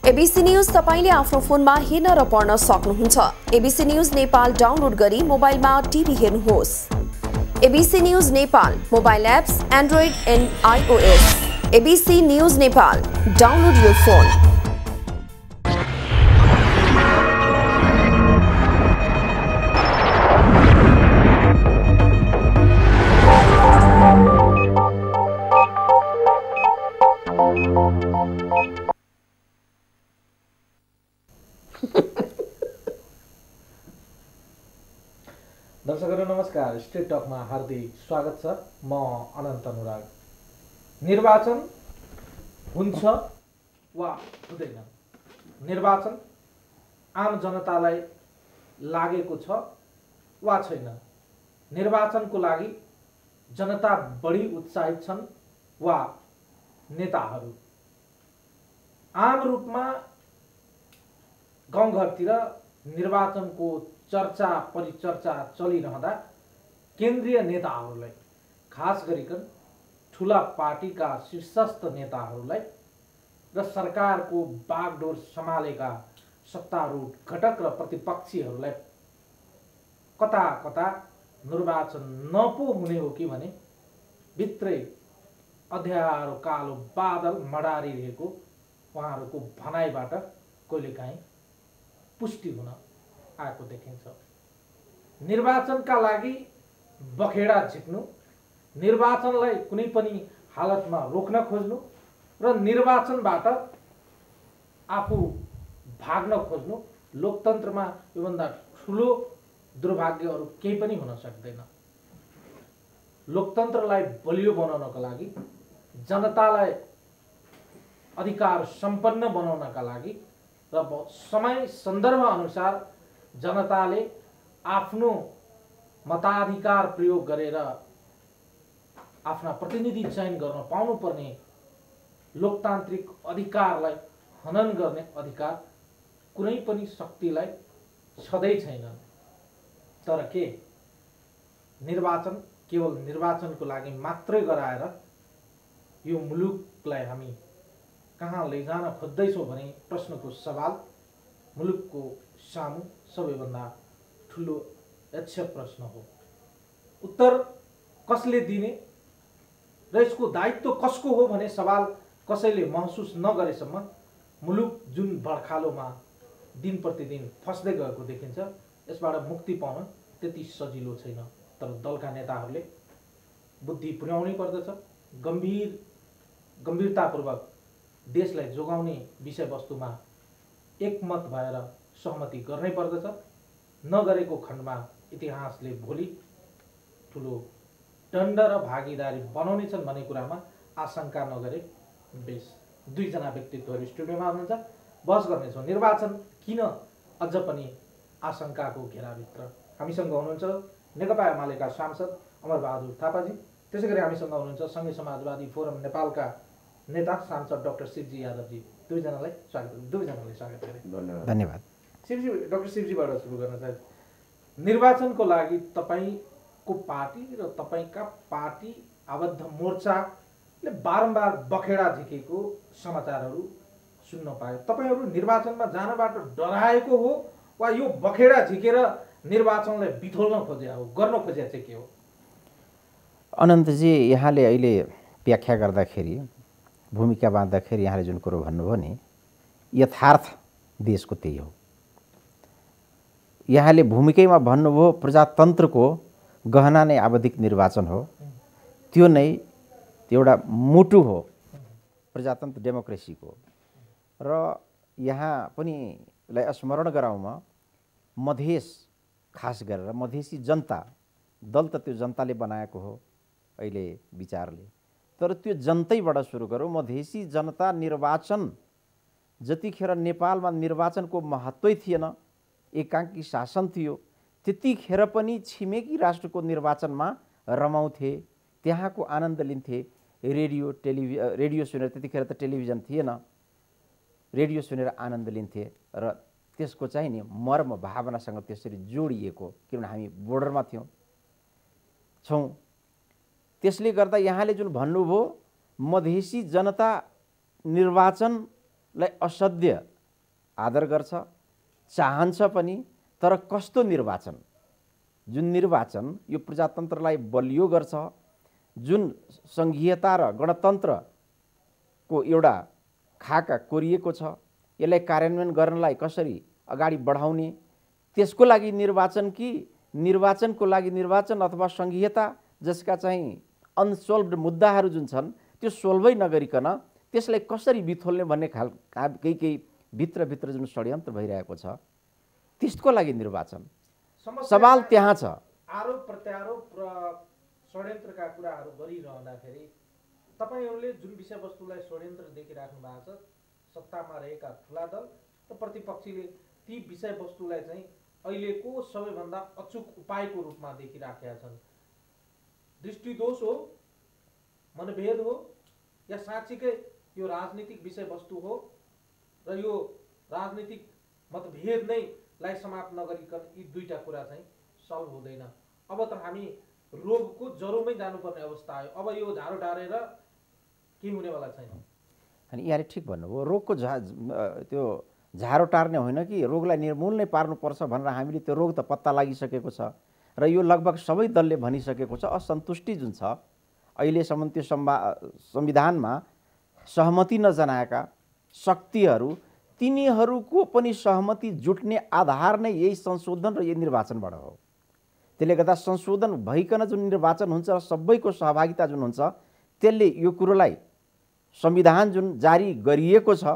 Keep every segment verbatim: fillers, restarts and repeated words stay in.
ABC news तपाईले आफ्नो फोनमा हेर्न र पढ्न सक्नुहुन्छ। एबीसी न्यूज नेपाल डाउनलोड गरी मोबाइलमा टिभी हेर्नुहोस्। ABC news Nepal mobile apps android and iOS. ABC news Nepal download your phone. दर्शकहरू नमस्कार, स्ट्रेट टकमा हार्दिक स्वागत छ। म अनन्त अनुराग। निर्वाचन हुन्छ वा हुँदैन? निर्वाचन आम जनतालाई लागेको छ वा छैन? निर्वाचनको लागि जनता बढी उत्साहित छन् वा नेताहरू? आम रूपमा गाउँघरतिर निर्वाचनको चर्चा परिचर्चा चलिरहँदा केन्द्रीय नेताहरूलाई, खास गरिकन ठुला पार्टीका शीर्षस्थ नेताहरूलाई र सरकारको बागडोर सम्हालेका सत्तारूढ घटक र प्रतिपक्षीहरूलाई कता कता निर्वाचन नपो हुने हो कि भने भित्रै अँध्यारो कालो बादल मडारिरहेको उहाँहरूको भनाइबाट कहिलेकाहीँ पुष्टि हुन आएको देखिन्छ। निर्वाचनका लागि बखेडा झिक्नु, निर्वाचनलाई कुनै पनि हालतमा रोक्न खोज्नु र निर्वाचनबाट आफू भाग्न खोज्नु लोकतन्त्रमा योभन्दा ठुलो दुर्भाग्य अरू केही पनि हुन सक्दैन। लोकतन्त्रलाई बलियो बनाउनका लागि, जनतालाई अधिकार सम्पन्न बनाउनका लागि र समय सन्दर्भ अनुसार जनताले आफ्नो मताधिकार प्रयोग गरेर आफ्ना प्रतिनिधि चयन गर्न पाउनुपर्ने लोकतान्त्रिक अधिकारलाई हनन गर्ने अधिकार कुनै पनि शक्तिलाई छँदै छैन। तर के निर्वाचन केवल निर्वाचनको लागि मात्रै गराएर यो मुलुकलाई हामी कहाँ लैजान खोज्दैछौँ भने प्रश्नको सवाल मुलुकको सामु सबैभन्दा ठुलो यक्ष प्रश्न हो। उत्तर कसले दिने र यसको दायित्व कसको हो भने सवाल कसैले महसुस नगरेसम्म मुलुक जुन भड्खालोमा दिन प्रतिदिन फस्दै गएको देखिन्छ, यसबाट मुक्ति पाउन त्यति सजिलो छैन। तर दलका नेताहरूले बुद्धि पुर्याउनै पर्दछ। गम्भीर गम्भीरतापूर्वक देशलाई जोगाउने विषयवस्तुमा एकमत भएर सहमति गर्नै पर्दछ। नगरेको खण्डमा इतिहासले भोलि ठुलो दण्ड र भागीदारी बनाउनेछन् भन्ने कुरामा आशंका नगरे बेस। दुईजना व्यक्तित्वहरू स्टुडियोमा हुनुहुन्छ, बहस गर्नेछौँ। निर्वाचन किन अझ पनि आशंकाको घेराभित्र? हामीसँग हुनुहुन्छ नेकपा एमालेका सांसद अमरबहादुर थापाजी, त्यसै गरी हामीसँग हुनुहुन्छ सङ्घीय समाजवादी फोरम नेपालका नेता सांसद डाक्टर शिवजी यादवजी। दुईजनालाई स्वागत दुईजनालाई स्वागत गरे। धन्यवाद। शिवजी, डाक्टर शिवजीबाट सुरु गर्न चाहे। निर्वाचनको लागि तपाईँको पार्टी र तपाईँका पार्टी आबद्ध मोर्चाले बारम्बार बखेडा झिकेको समाचारहरू सुन्न पाए। तपाईँहरू निर्वाचनमा जानबाट डराएको हो वा यो बखेडा झिकेर निर्वाचनलाई बिथोल्न खोजे हो, गर्न खोजे चाहिँ के हो? अनन्तजी, यहाँले अहिले व्याख्या गर्दाखेरि, भूमिका बाँध्दाखेरि यहाँले जुन कुरो भन्नुभयो नि, यथार्थ देशको त्यही हो। यहाँले भूमिकैमा भन्नुभयो प्रजातन्त्रको गहना नै आवधिक निर्वाचन हो। त्यो नै एउटा मुटु हो प्रजातन्त्र डेमोक्रेसीको। र यहाँ पनि लाई स्मरण गराउँ, मधेस खास गरेर मधेसी जनता, दल त त्यो जनताले बनाएको हो अहिले विचारले, तर त्यो जनतैबाट सुरु गरौँ। मधेसी जनता निर्वाचन जतिखेर नेपालमा निर्वाचनको महत्त्वै थिएन, एकाङ्की शासन थियो, त्यतिखेर पनि छिमेकी राष्ट्रको निर्वाचनमा रमाउँथे, त्यहाँको आनन्द लिन्थे। रेडियो टेलिभि रेडियो सुनेर, त्यतिखेर त टेलिभिजन थिएन, रेडियो सुनेर आनन्द लिन्थे र त्यसको चाहिँ नि मर्म भावनासँग त्यसरी जोडिएको, किनभने हामी बोर्डरमा थियौँ छौँ। त्यसले गर्दा यहाँले जुन भन्नुभयो मधेसी जनता निर्वाचनलाई असाध्य आदर गर्छ, चाहन्छ पनि। तर कस्तो निर्वाचन, जुन निर्वाचन यो प्रजातन्त्रलाई बलियो गर्छ, जुन सङ्घीयता र गणतन्त्रको एउटा खाका कोरिएको छ, यसलाई कार्यान्वयन गर्नलाई कसरी अगाडि बढाउने, त्यसको लागि निर्वाचन कि निर्वाचनको लागि निर्वाचन अथवा सङ्घीयता जसका चाहिँ अनसोल्भड मुद्दाहरू जुन छन् त्यो सोल्भै नगरिकन त्यसलाई कसरी बिथोल्ने भन्ने खाल केही केही भित्रभित्र जुन षड्यन्त्र भइरहेको छ त्यसको लागि निर्वाचन। सवाल त्यहाँ छ। आरोप प्रत्यारोप र षड्यन्त्रका कुराहरू गरिरहँदाखेरि तपाईँहरूले जुन विषयवस्तुलाई षड्यन्त्र देखिराख्नु भएको छ, सत्तामा रहेका ठुला दल र प्रतिपक्षीले ती विषयवस्तुलाई चाहिँ अहिलेको सबैभन्दा अचुक उपायको रूपमा देखिराखेका छन्। दृष्टिदोष हो, मनभेद हो, या साँच्चीकै यो राजनीतिक विषयवस्तु हो र यो राजनीतिक मतभेद नै लाई समाप्त नगरिकन यी दुईटा कुरा चाहिँ सल्भ हुँदैन। अब त हामी रोगको जरोमै जानुपर्ने अवस्था आयो। अब यो झारो टारेर के हुनेवाला छैन। अनि यहाँले ठिक भन्नुभयो, रोगको झा त्यो झारो टार्ने होइन कि रोगलाई निर्मूल नै पार्नुपर्छ भनेर हामीले त्यो रोग त पत्ता लागिसकेको छ र यो लगभग सबै दलले भनिसकेको छ। असन्तुष्टि जुन छ अहिलेसम्म त्यो सम्भा संविधानमा सहमति नजनाएका शक्तिहरू, तिनीहरूको पनि सहमति जुट्ने आधार नै यही संशोधन र यही निर्वाचनबाट हो। त्यसले गर्दा संशोधन भइकन जुन निर्वाचन हुन्छ र सबैको सहभागिता जुन हुन्छ त्यसले यो कुरोलाई संविधान जुन जारी गरिएको छ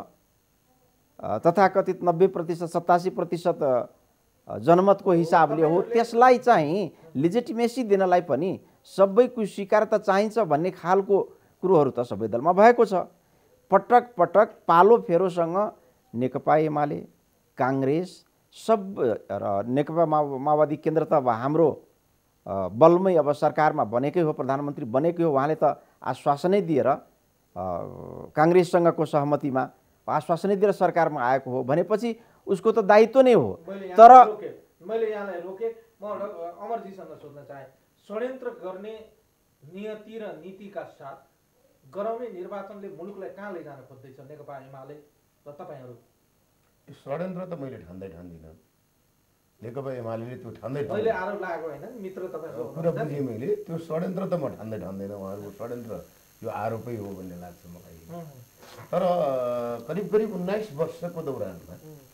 तथाकथित नब्बे प्रतिशत सतासी प्रतिशत जनमतको हिसाबले हो, त्यसलाई चाहिँ लिजिटिमेसी दिनलाई पनि सबैको स्वीकारता चाहिन्छ भन्ने खालको कुरोहरू त सबै दलमा भएको छ। पटक पटक पालो फेरोसँग नेकपा एमाले, काङ्ग्रेस सब र नेकपा माओवादी केन्द्र त अब हाम्रो बलमै अब सरकारमा बनेकै हो, प्रधानमन्त्री बनेकै हो, उहाँले त आश्वासनै दिएर काङ्ग्रेससँगको सहमतिमा आश्वासनै दिएर सरकारमा आएको हो भनेपछि उसको त दायित्व नै हो। तर मैले यहाँलाई रोके, म अमरजीसँग सोध्न चाहे, षड्यन्त्र गर्ने नियति र नीतिका साथ गराउने निर्वाचनले मुलुकलाई कहाँ लैजान खोज्दैछ नेकपा एमाले र तपाईँहरू? षड्यन्त्र त मैले ठान्दै ठान्दिनँ, नेकपा एमाले त्यो ठान्दै मैले आरोप लागेको होइन, मित्र तपाईँको कुरा बुझेँ मैले। त्यो षड्यन्त्र त म ठान्दै ठान्दैन, उहाँहरूको षड्यन्त्र यो आरोपै हो भन्ने लाग्छ मलाई। तर करिब करिब उन्नाइस वर्षको दौरानमा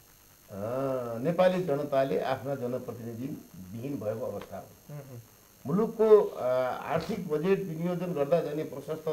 नेपाली जनताले आफ्ना जनप्रतिनिधि विहीन भएको अवस्था हो। मुलुकको आर्थिक बजेट विनियोजन गर्दा जाने प्रशस्त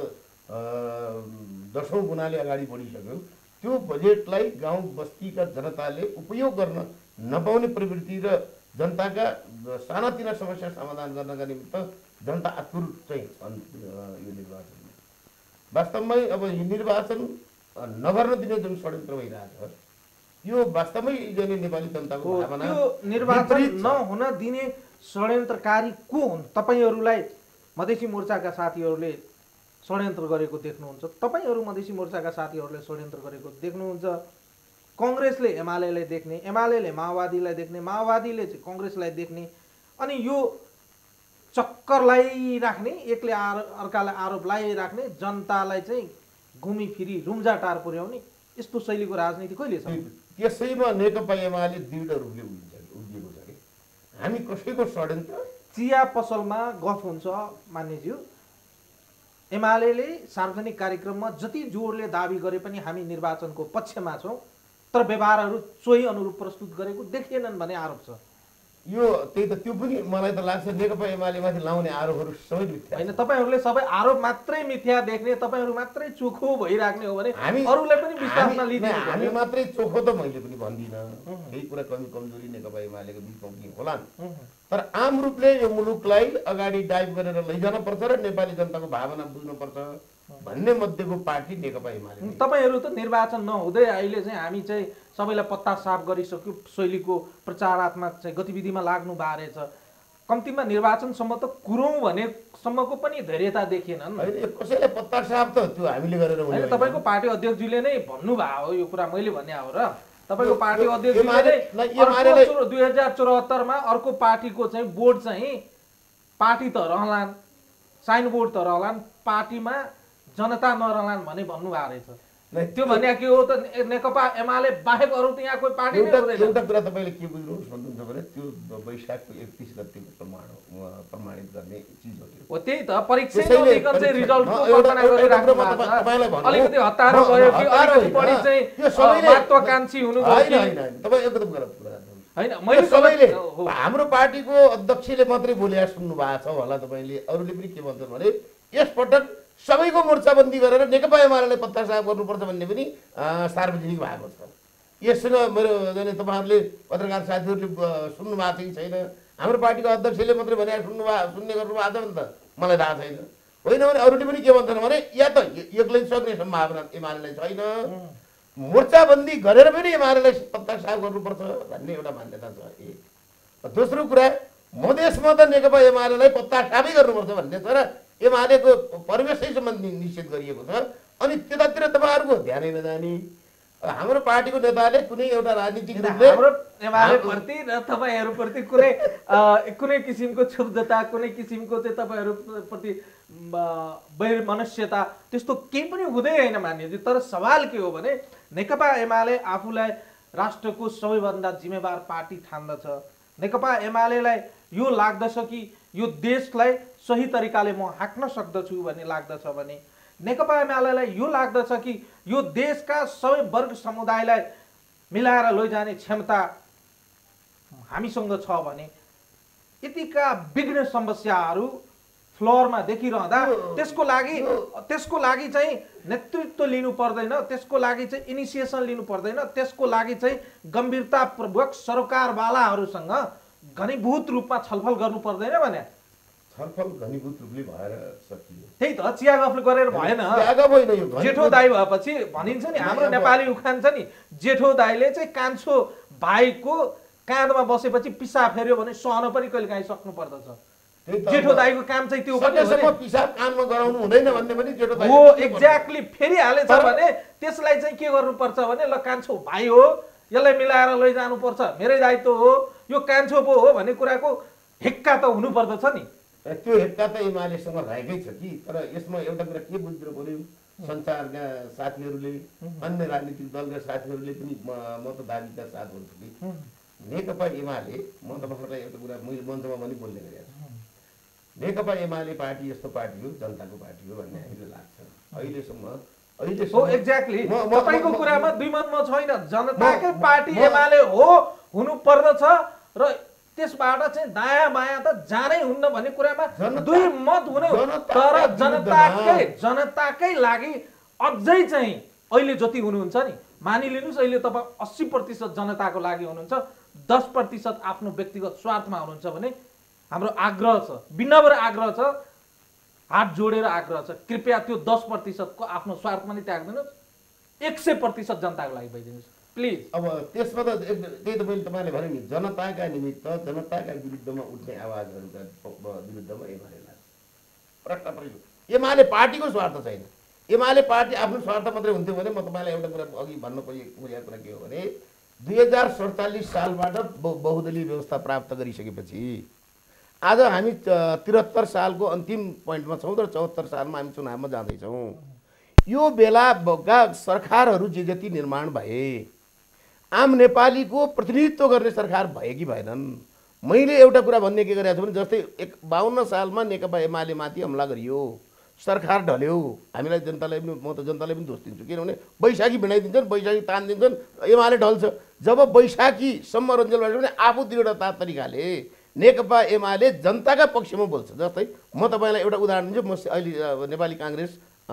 दसौँ गुणाले अगाडि बढिसक्यो। त्यो बजेटलाई गाउँ बस्तीका जनताले उपयोग गर्न नपाउने प्रवृत्ति र जनताका सानातिना समस्या समाधान गर्नका निमित्त जनता आतुर चाहिँ छन् यो निर्वाचनमा। वास्तवमै अब यो निर्वाचन नगर्न दिने जुन षड्यन्त्र भइरहेको छ यो वास्तवमै जाने नेपाली जनताको भावना त्यो निर्वाचन नहुन दिने षड्यन्त्रकारी को हुन्? तपाईँहरूलाई मधेसी मोर्चाका साथीहरूले षड्यन्त्र गरेको देख्नुहुन्छ, तपाईँहरू मधेसी मोर्चाका साथीहरूले षड्यन्त्र गरेको देख्नुहुन्छ, कङ्ग्रेसले एमालेलाई देख्ने, एमालेले माओवादीलाई देख्ने, माओवादीले चाहिँ कङ्ग्रेसलाई देख्ने, अनि यो चक्करलाई राख्ने, एकले आरो अर्कालाई आरोप लगाइराख्ने, जनतालाई चाहिँ घुमीफिरी रुम्जाटार पुर्याउने यस्तो शैलीको राजनीति कहिले छ? त्यसैमा नेकपा एमाले दृढ रूपले उभिएको छ कि हामी कसैको षड्यन्त्र। चिया पसलमा गफ हुन्छ मान्यज्यू, एमाले सार्वजनिक कार्यक्रममा जति जोडले दाबी गरे पनि हामी निर्वाचनको पक्षमा छौँ तर व्यवहारहरू सोही अनुरूप प्रस्तुत गरेको देखिएनन् भन्ने आरोप छ। यो त्यही त त्यो पनि मलाई त लाग्छ नेकपा एमालेमाथि लाउने आरोपहरू सबै मिथ्या होइन। तपाईँहरूले सबै आरोप मात्रै मिथ्या देख्ने, तपाईँहरू मात्रै चोखो भइराख्ने हो भने हामी अरूलाई पनि विश्वासमा लिदिनु। हामी मात्रै चोखो त मैले पनि भन्दिनँ, केही कुरा कमी कमजोरी नेकपा एमालेको बिचमा पनि होलान्, तर आम रूपले यो मुलुकलाई अगाडि डाइभ गरेर लैजान पर्छ र नेपाली जनताको भावना बुझ्नुपर्छ भन्ने मध्येको पार्टी नेकपा एमाले। तपाईँहरू त निर्वाचन नहुँदै अहिले चाहिँ हामी चाहिँ सबैलाई पत्ता साफ गरिसक्यो शैलीको प्रचारात्मक चाहिँ गतिविधिमा लाग्नु बारेछ। कम्तीमा निर्वाचनसम्म त कुरौँ भनेसम्मको पनि धैर्यता देखिएनन्। कसैलाई पत्ता साफ त त्यो हामीले गरेर होइन, तपाईँको पार्टी अध्यक्षजीले नै भन्नुभयो यो कुरा, मैले भन्ने हो र तपाईँको पार्टी अध्यक्षजीले दुई हजार चौहत्तरमा अर्को पार्टीको चाहिँ बोर्ड चाहिँ पार्टी त रहलान्, साइन बोर्ड त रहलान्, पार्टीमा जनता नरहलान् भने भन्नुभएको रहेछ। त्यो भने के हो त नेकपा एमाले बाहेक अरू त यहाँ कोही पार्टी नै एउटा हुँदैन। एउटा कुरा तपाईँले के बुझ्नुहोस् भन्नुहुन्छ भने त्यो वैशाखको एकतिस गतिको प्रमाण प्रमाणित गर्ने चिज हो त्यो। हो त्यही त परीक्षा त्यसैले नदिकन चाहिँ रिजल्टको न, एउटा- कल्पना एउटा- गरिराख्नु एउटा भएको छ। तपाईँलाई भनौँ, अलिकति हतारो न, भयो कि हतारो अलिकति होइन। बढी चाहिँ यो सबैले- महत्त्वाकांक्षी हुनुभयो होइन, कि होइन, होइन, तपाईँ एकदम गलत कुरा गर्नुहुन्छ। होइन यो मैले सबैले हो। हाम्रो पार्टीको अध्यक्षले मात्रै बोलेर सुन्नु भएको छ होला तपाईँले, अरूले पनि के भन्छन् भने यसपटक सबैको मोर्चाबन्दी गरेर नेकपा एमालेलाई पत्तासाफ गर्नुपर्छ भन्ने पनि अँ, सार्वजनिक भएको छ। यससँग मेरो जाने तपाईँहरूले पत्रकार साथीहरूले अ, सुन्नु भएको छ कि छैन, हाम्रो पार्टीको अध्यक्षले मात्रै भने सुन्नु भए सुन्ने गर्नु भएको छ भने त मलाई थाहा छैन। होइन भने अरूले पनि के भन्छन् भने या त एक्लै सक्ने सम्भावना एमालेलाई छैन, मोर्चाबन्दी गरेर पनि एमालेलाई पत्तासाफ गर्नुपर्छ भन्ने एउटा मान्यता छ एक। दोस्रो कुरा मधेसमा त नेकपा एमालेलाई पत्तासाफै गर्नुपर्छ भन्ने छ र एमालेको परिवेशैसम्म निश्चित गरिएको छ। अनि त्यतातिर तपाईँहरूको ध्यानै नजाने, हाम्रो पार्टीको नेताले कुनै एउटा राजनीतिक रूपले हाम्रो एमाले प्रति र तपाईँहरूप्रति कुनै अ, कुनै किसिमको क्षुब्धता कुनै किसिमको चाहिँ तपाईँहरूप्रति वैर मनुष्यता त्यस्तो केही पनि हुँदै होइन मान्यजी। तर सवाल के हो भने नेकपा एमाले आफूलाई राष्ट्रको सबैभन्दा जिम्मेवार पार्टी ठान्दछ। नेकपा एमालेलाई यो लाग्दछ कि यो देशलाई सही तरिकाले म हाँक्न सक्दछु भन्ने लाग्दछ भने, नेकपा एमालेलाई यो लाग्दछ कि यो देशका सबै वर्ग समुदायलाई मिलाएर लैजाने क्षमता हामीसँग छ भने यतिका विघ्न समस्याहरू फ्लोरमा देखिरहँदा त्यसको लागि त्यसको लागि चाहिँ नेतृत्व लिनु पर्दैन, त्यसको लागि चाहिँ इनिसिएसन लिनु पर्दैन, त्यसको लागि चाहिँ गम्भीरतापूर्वक सरकारवालाहरूसँग घनीभूत रूपमा छलफल गर्नु पर्दैन भने छलफल घनीभूत रूपले भएर सकियो। त्यही त चिया गफ गरेर भएन। त्यागा होइन यो घनीभूत- जेठो दाई भएपछि भनिन्छ नि हाम्रो नेपाली उखान छ नि, जेठो दाईले चाहिँ कान्छो भाइको काँधमा बसेपछि पिसाब फेर्यो भने सहन पनि कहिले काहीँ सक्नु पर्दछ। त्यही त जेठो अब दाईको काम चाहिँ त्यो पनि हो सकेसम्म नि। पिसाब कानमा गराउनु हुँदैन भन्ने पनि जेठो दाइले हो बुझ्नुपर्छ। एक्ज्याक्टली फेरिहालेछ तर- भने त्यसलाई चाहिँ के गर्नुपर्छ भने ल कान्छो भाइ हो यसलाई मिलाएर लैजानुपर्छ, मेरै दायित्व हो, यो कान्छो पो हो भन्ने कुराको हिक्का त हुनुपर्दछ नि। त्यो हेक्का त एमालेसँग रहेकै छ कि, तर यसमा एउटा कुरा के बुझ्नु पर्यो, सञ्चारका साथीहरूले अन्य राजनीतिक दलका साथीहरूले पनि म- मतदाताका साथहरू छु कि नेकपा एमाले, म तपाईँहरूलाई एउटा कुरा मैले मञ्चमा पनि बोल्ने गरेको छु, नेकपा एमाले पार्टी यस्तो पार्टी हो जनताको पार्टी हो भन्ने हामीले लाग्छ अहिलेसम्म। हो अहिलेसम्म एक्ज्याक्टली म- म- तपाईँको म- कुरामा दुई मत म छैन। जनताकै म- पार्टी म- एमाले हो हुनु पर्दछ र त्यसबाट चाहिँ दायाँ बायाँ त जानै हुन्न भन्ने कुरामा जनता- दुई मत हुने हो। जनताका तर विरुद्धमा- जनताकै जनताकै लागि अझै चाहिँ अहिले जति हुनुहुन्छ नि, मानिलिनुहोस् अहिले तपाईँ अस्सी प्रतिशत जनताको लागि हुनुहुन्छ, दस प्रतिशत आफ्नो व्यक्तिगत स्वार्थमा हुनुहुन्छ भने हाम्रो आग्रह छ, विनम्र आग्रह छ, हात जोडेर आग्रह छ, कृपया त्यो दस प्रतिशतको आफ्नो स्वार्थमा नै त्याग्दिनुहोस्, एक सय प्रतिशत जनताको लागि भइदिनुहोस् प्लिज। अब त्यसमा त एक- त्यही त मैले तपाईँले भने नि, जनताका निमित्त जनताका विरुद्धमा उठ्ने आवाजहरूका विरुद्धमा एमाले लाग्छ। प्रश्न पऱ्यो एमाले पार्टीको स्वार्थ छैन, एमाले पार्टी आफ्नो स्वार्थ मात्रै हुन्थ्यो भने म तपाईँलाई एउटा कुरा अघि भन्नु परिएको कुरा के हो भने दुई हजार सडचालिस सालबाट बहु- बहुदलीय व्यवस्था प्राप्त गरिसकेपछि आज हामी त्रिहत्तर सालको अन्तिम पोइन्टमा छौँ र चौहत्तर सालमा हामी चुनावमा जाँदैछौँ। यो बेलाका सरकारहरू जे जति निर्माण भए आम नेपालीको प्रतिनिधित्व गर्ने सरकार भए कि भएनन्। मैले एउटा कुरा भन्ने के गरेको छु भने जस्तै एक बाहन्न सालमा नेकपा एमाले माथि हमला गरियो, सरकार ढल्यो, हामीलाई जनतालाई पनि म त जनतालाई पनि दोष दिन्छु, किनभने बैशाखी भिडाइदिन्छन्, बैशाखी तान दिन्छन्, एमाले ढल्छ। जब बैशाखीसम्म रञ्जल भएछ भने आफू दृढता तरिकाले नेकपा एमाले जनताका पक्षमा बोल्छ। जस्तै म तपाईँलाई एउटा उदाहरण दिन्छु, म अहिले नेपाली काङ्ग्रेस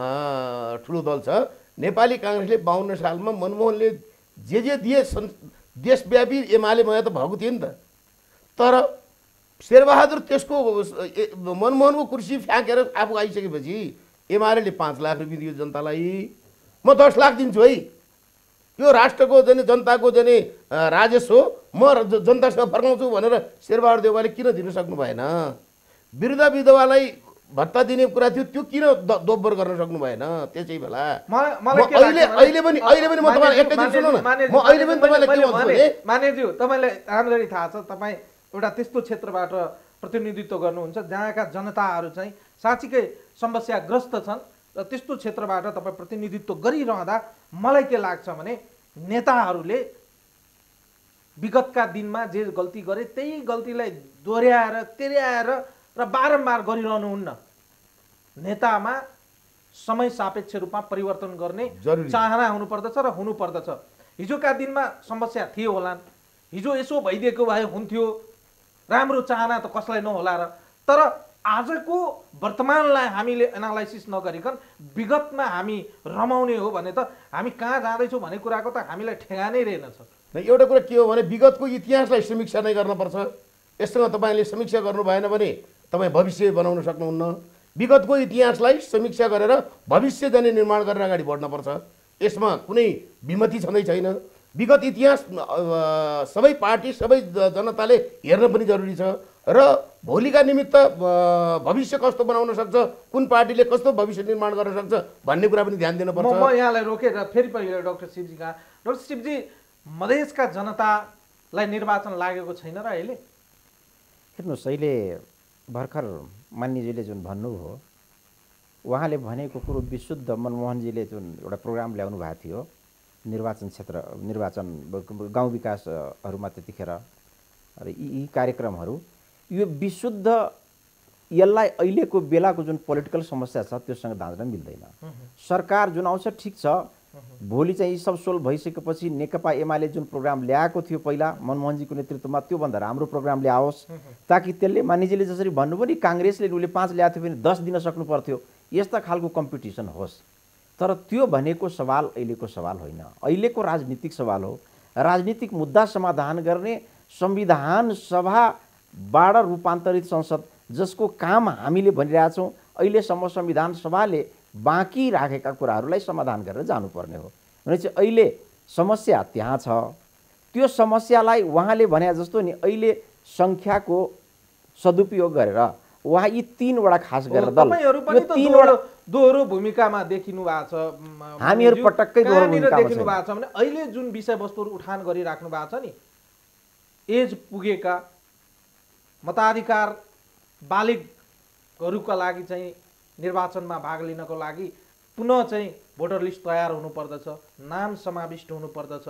ठुलो दल छ, नेपाली काङ्ग्रेसले बाहन्न सालमा मनमोहनले जे जे दिए देशव्यापी एमालेमय त भएको थियो नि त, तर शेरबहादुर त्यसको मनमोहनको कुर्सी फ्याँकेर आफू आइसकेपछि एमाले पाँच लाख रुपियाँ दियो जनतालाई, म दस लाख दिन्छु है, यो राष्ट्रको जने जनताको जने राजस्व हो, म जनतासँग फर्काउँछु भनेर शेरबहादुर देउवाले किन दिन सक्नु भएन? वृद्ध विधवालाई भत्ता दिने कुरा थियो, त्यो किन दोब्बर गर्न सक्नु भएन त्यसै बेला? अहिले अहिले पनि अहिले पनि म तपाईँलाई एकैछिन सुन्नु न, म अहिले पनि तपाईँलाई के भन्छु भने मान्यज्यू तपाईँलाई राम्ररी थाहा छ, तपाईँ एउटा त्यस्तो क्षेत्रबाट प्रतिनिधित्व गर्नुहुन्छ जहाँका जनताहरू चाहिँ साँच्चीकै समस्याग्रस्त छन् र त्यस्तो क्षेत्रबाट तपाईँ प्रतिनिधित्व गरिरहँदा मलाई के लाग्छ भने नेताहरूले विगतका दिनमा जे गल्ती गरे त्यही गल्तीलाई दोहोऱ्याएर तेर्याएर र बारम्बार गरिरहनुहुन्न। नेतामा समय सापेक्ष रूपमा परिवर्तन गर्ने चाहना हुनुपर्दछ र हुनुपर्दछ। हिजोका दिनमा समस्या थियो होलान्, हिजो यसो भइदिएको भए हुन्थ्यो, राम्रो चाहना त कसलाई नहोला र। तर आजको वर्तमानलाई हामीले एनालाइसिस नगरिकन विगतमा हामी रमाउने हो भने त हामी कहाँ जाँदैछौँ भन्ने कुराको त हामीलाई ठेगानै रहेनछ। एउटा कुरा के हो भने विगतको इतिहासलाई समीक्षा नै गर्नुपर्छ। यससँग तपाईँले समीक्षा गर्नु भएन भने तपाईँ भविष्य बनाउन सक्नुहुन्न। विगतको इतिहासलाई समीक्षा गरेर भविष्य जाने निर्माण गरेर अगाडि बढ्नुपर्छ। यसमा कुनै विमति छँदै छैन। विगत इतिहास सबै पार्टी सबै जनताले हेर्न पनि जरुरी छ र भोलिका निमित्त भविष्य कस्तो बनाउन सक्छ, कुन पार्टीले कस्तो भविष्य निर्माण गर्न सक्छ भन्ने कुरा पनि ध्यान दिनुपर्छ। म यहाँलाई रोकेर फेरि पहिला डाक्टर शिवजी कहाँ। डाक्टर शिवजी, मधेसका जनतालाई निर्वाचन लागेको छैन र अहिले? हेर्नुहोस्, अहिले भर्खर मान्यजीले जुन भन्नुभयो, उहाँले भनेको कुरो विशुद्ध मनमोहनजीले जुन एउटा प्रोग्राम ल्याउनु भएको थियो निर्वाचन क्षेत्र निर्वाचन गाउँ विकासहरूमा त्यतिखेर र यी यी कार्यक्रमहरू, यो विशुद्ध यसलाई अहिलेको बेलाको जुन पोलिटिकल समस्या छ त्योसँग दाँच्न मिल्दैन। सरकार जुन आउँछ ठिक छ, भोलि चाहिँ यी सब सोल्भ भइसकेपछि नेकपा एमाले जुन प्रोग्राम ल्याएको थियो पहिला मनमोहनजीको नेतृत्वमा, त्योभन्दा राम्रो प्रोग्राम ल्याओस् ताकि त्यसले मानिजीले जसरी भन्नुभयो नि काङ्ग्रेसले उसले पाँच ल्याएको थियो भने दस दिन सक्नु पर्थ्यो, यस्ता खालको कम्पिटिसन होस्। तर त्यो भनेको सवाल अहिलेको सवाल होइन, अहिलेको राजनीतिक सवाल हो। राजनीतिक मुद्दा समाधान गर्ने संविधान सभाबाट रूपान्तरित संसद, जसको काम हामीले भनिरहेछौँ अहिलेसम्म संविधान सभाले बाँकी राखेका कुराहरूलाई समाधान गरेर जानुपर्ने हो भनेपछि अहिले समस्या त्यहाँ छ। त्यो समस्यालाई उहाँले भने जस्तो नि अहिले सङ्ख्याको सदुपयोग गरेर उहाँ यी तीनवटा खास गरेर दल तीनवटा दोहोरो भूमिकामा देखिनु भएको छ। हामीहरू पटक्कै दोहोरो भूमिकामा देखिनु भएको छ भने अहिले जुन विषयवस्तुहरू उठान गरिराख्नु भएको छ नि, एज पुगेका मताधिकार बालिगहरूका लागि चाहिँ निर्वाचनमा भाग लिनको लागि पुनः चाहिँ भोटर लिस्ट तयार हुनुपर्दछ, नाम समाविष्ट हुनुपर्दछ,